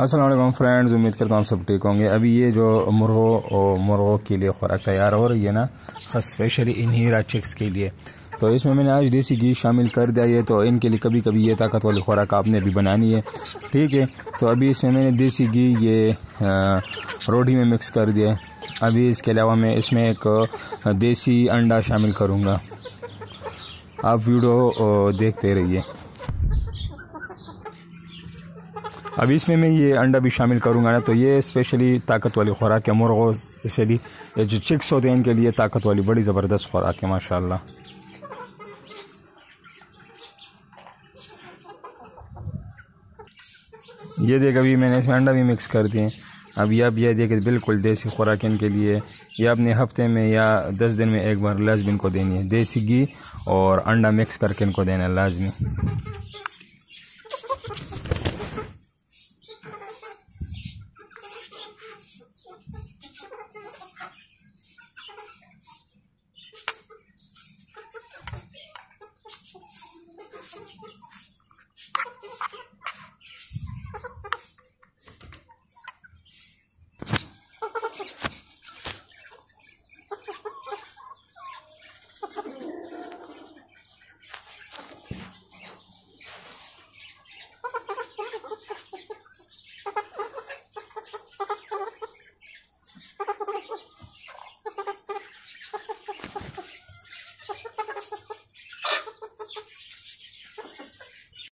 अस्सलाम वालेकुम फ्रेंड्स, उम्मीद करता हूँ आप सब ठीक होंगे। अभी ये जो मुर्गों के लिए खुराक तैयार हो रही है ना, स्पेशली इन हीरा चिक्स के लिए, तो इसमें मैंने आज देसी घी शामिल कर दिया है। तो इनके लिए कभी कभी ये ताकत वाली खुराक आपने भी बनानी है, ठीक है। तो अभी इसमें मैंने देसी घी ये रोटी में मिक्स कर दिया। अभी इसके अलावा मैं इसमें एक देसी अंडा शामिल करूँगा। आप वीडियो देखते रहिए। अभी इसमें मैं ये अंडा भी शामिल करूँगा ना, तो ये स्पेशली ताकत वाली खुराक है। मुर्गों स्पेशली ये जो चिक्स होते हैं इनके लिए ताकत वाली बड़ी ज़बरदस्त खुराक है माशाल्लाह। ये देख, अभी मैंने इसमें अंडा भी मिक्स कर दिए। अब ये देखिए बिल्कुल देसी खुराक इनके लिए। ये अपने हफ्ते में या 10 दिन में एक बार लाजमी इनको देनी है। देसी घी और अंडा मिक्स करके इनको देना है लाजमी।